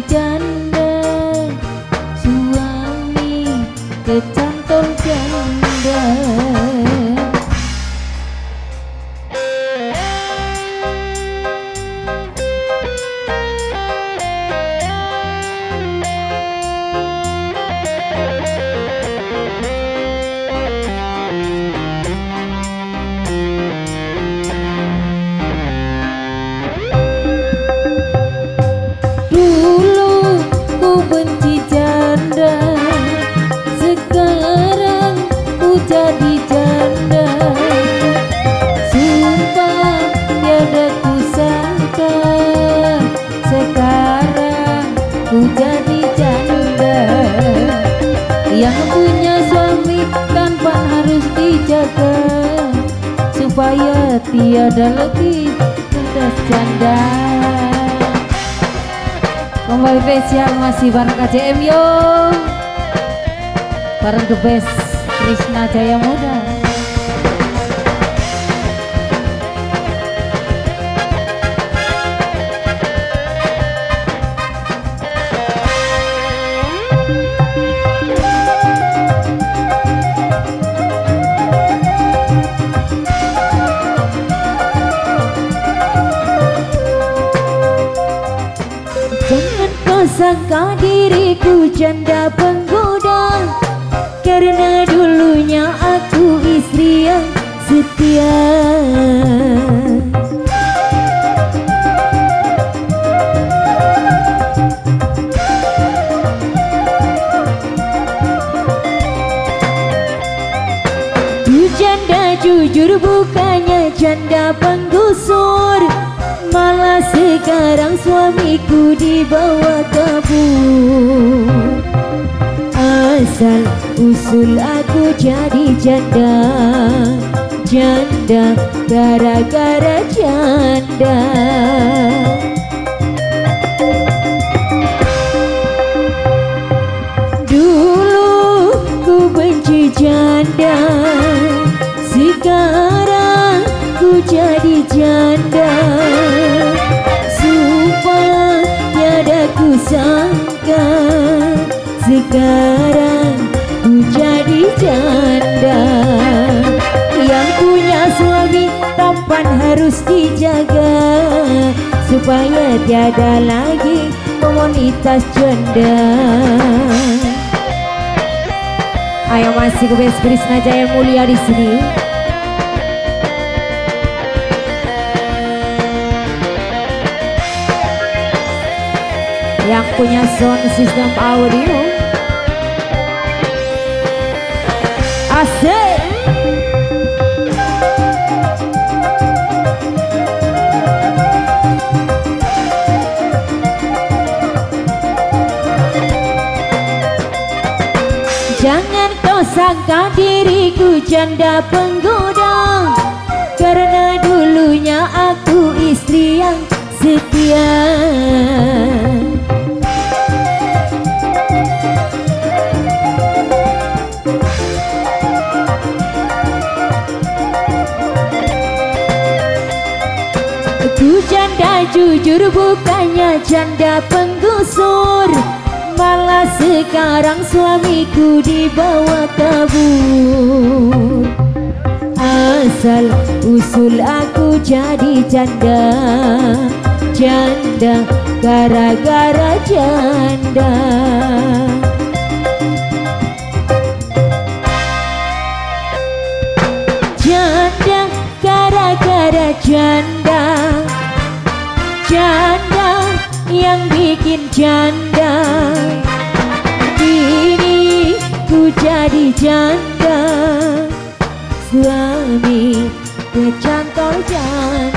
janda, suami kecantol janda. Dulu ku benci janda, sekarang ku jadi janda. Sumpah tiada ku sangka, sekarang ku jadi janda. Yang punya suami tanpa harus dijaga, supaya tiada lagi cerdas janda. Kembali spesial masih bareng KJM yo, bareng The Best Krishna Jaya Muda. Jangan kau sangka diriku janda penggoda, karena dulunya aku istri yang setia. Ku janda jujur bukannya janda penggusur, malah sekarang suamiku dibawa kabur. Asal usul aku jadi janda, janda gara-gara janda. Dulu ku benci janda, sekarang ku jadi janda. Sumpah tiada ku sangka, sekarang ku jadi janda. Yang punya suami tampan harus dijaga, supaya tiada lagi komunitas janda. Ayo masih ke Best Krishna Jaya Mulia di sini. Yang punya sound system audio asik. Jangan kau sangka diriku janda penggoda, karena dulunya aku istri yang setia. Ku janda jujur bukannya janda penggusur, malah sekarang suamiku dibawa kabur. Asal usul aku jadi janda, janda gara-gara janda. Janda gara-gara janda, janda yang bikin janda. Kini ku jadi janda, suami kecantol janda.